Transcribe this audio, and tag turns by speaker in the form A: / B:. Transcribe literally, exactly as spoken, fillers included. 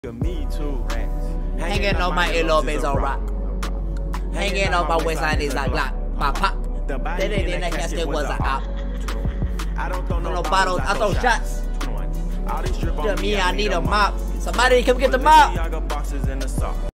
A: Me too.
B: Hanging on my earlobes on rock. Hanging on my waistline is a Glock. My pop. Then it in that casket was a op.
A: I don't throw
B: No bottles, I throw shots.
A: All these drip on
B: To me, I need a
A: mop.
B: mop. Somebody come get the mop.
A: I got boxes in the sock.